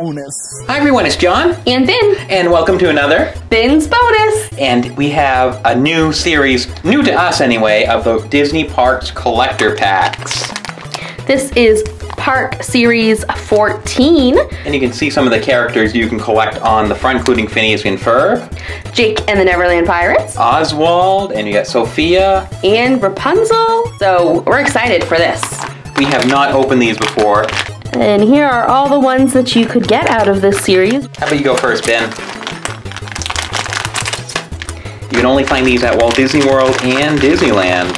bonus. Hi everyone, it's John. And Ben. And welcome to another Ben's Bonus. And we have a new series, new to us anyway, of the Disney Parks Collector Packs. This is Park Series 14. And you can see some of the characters you can collect on the front, including Phineas and Ferb, Jake and the Neverland Pirates, Oswald, and you got Sophia, and Rapunzel. So we're excited for this. We have not opened these before. And here are all the ones that you could get out of this series. How about you go first, Ben? You can only find these at Walt Disney World and Disneyland.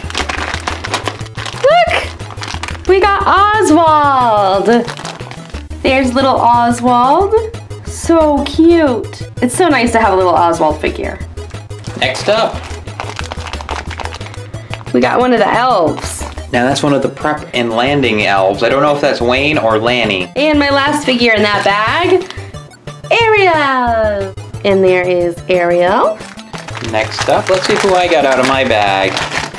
Look! We got Oswald! There's little Oswald. So cute. It's so nice to have a little Oswald figure. Next up, we got one of the elves. now that's one of the prep and landing elves. I don't know if that's Wayne or Lanny. And my last figure in that bag, Ariel. And there is Ariel. Next up, let's see who I got out of my bag.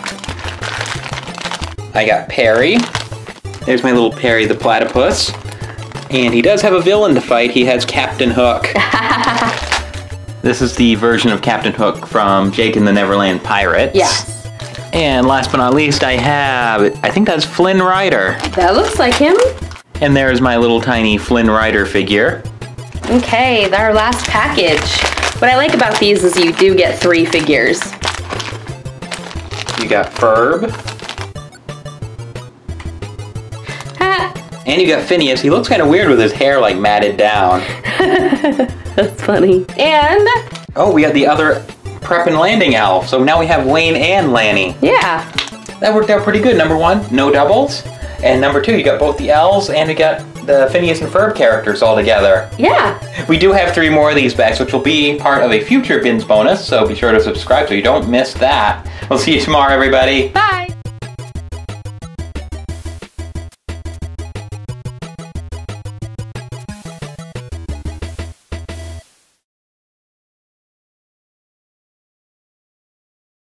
I got Perry. There's my little Perry the Platypus. And he does have a villain to fight. He has Captain Hook. This is the version of Captain Hook from Jake and the Neverland Pirates. Yes. And last but not least, I think that's Flynn Rider. That looks like him. And there's my little tiny Flynn Rider figure. Okay, our last package. What I like about these is you do get 3 figures. You got Ferb. Ha! And you got Phineas. He looks kind of weird with his hair like matted down. That's funny. And oh, we got the other prep and landing elf. So now we have Wayne and Lanny. yeah. That worked out pretty good. Number 1, no doubles. And number 2, you got both the elves and you got the Phineas and Ferb characters all together. Yeah. We do have 3 more of these bags, which will be part of a future Bins bonus, so be sure to subscribe so you don't miss that. We'll see you tomorrow, everybody. Bye.